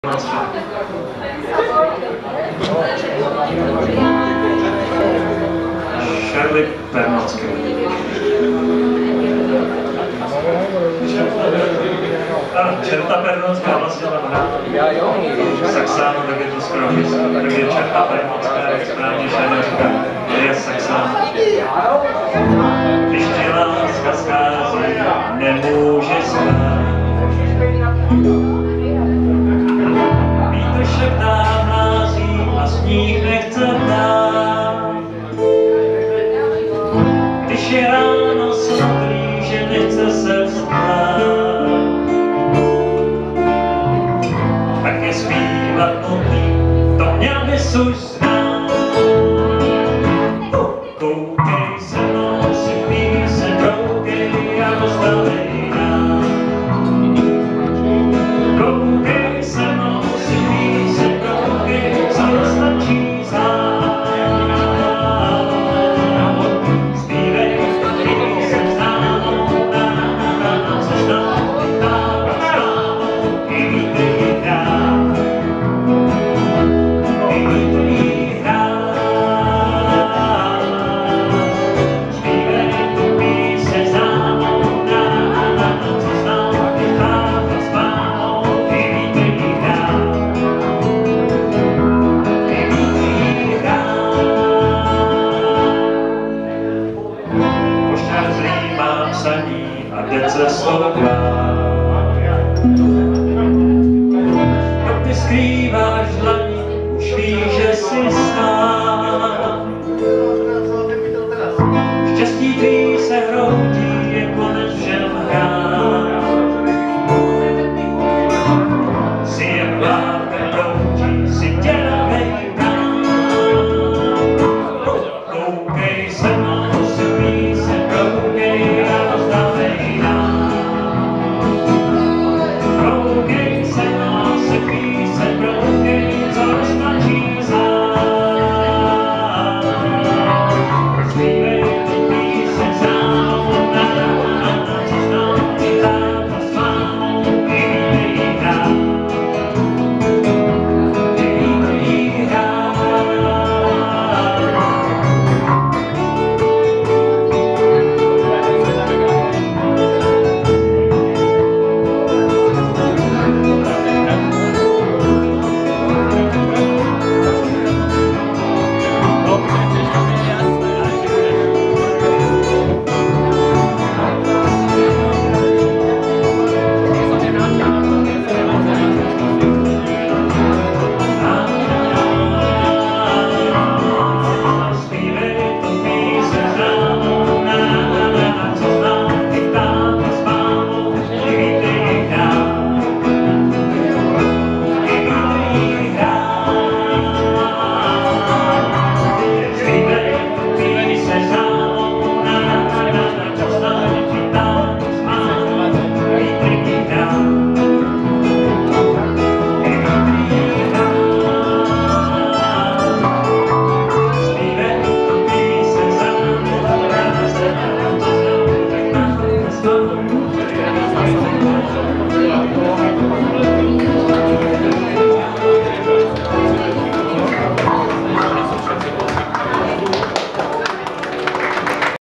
Šerli Pernocké. Ano, Čerta Pernocká vlastně tam hrá. Saxánu, tak je to skoro místo. Takže Čerta Pernocká, jak správně Šerli říká, je Saxán. Když ti láska schází, nemůže spát. Vítr šeptá mlází a sníh nechce dát. Když je ráno sladrý, že nechce se vstát, tak je zpívat nutný, to měl bys už znát. Koukej se mnou, si píseň, koukej a postavej nám. Koukej se mnou, si píseň, koukej, co stačí znát. Zpívej píseň známou, se známou, i vítr hrá. I vítr hrá. Zpívej píseň známou, se známou, s mámou, i vítr hrá. I vítr hrá. Pošťák zlímá psaní a jde cestou klá. Kdo ty skrýváš dlaní, už víš, že jsi sám. Štěstí tvý se hroutí, je konec všem hrám. Si jen vládkem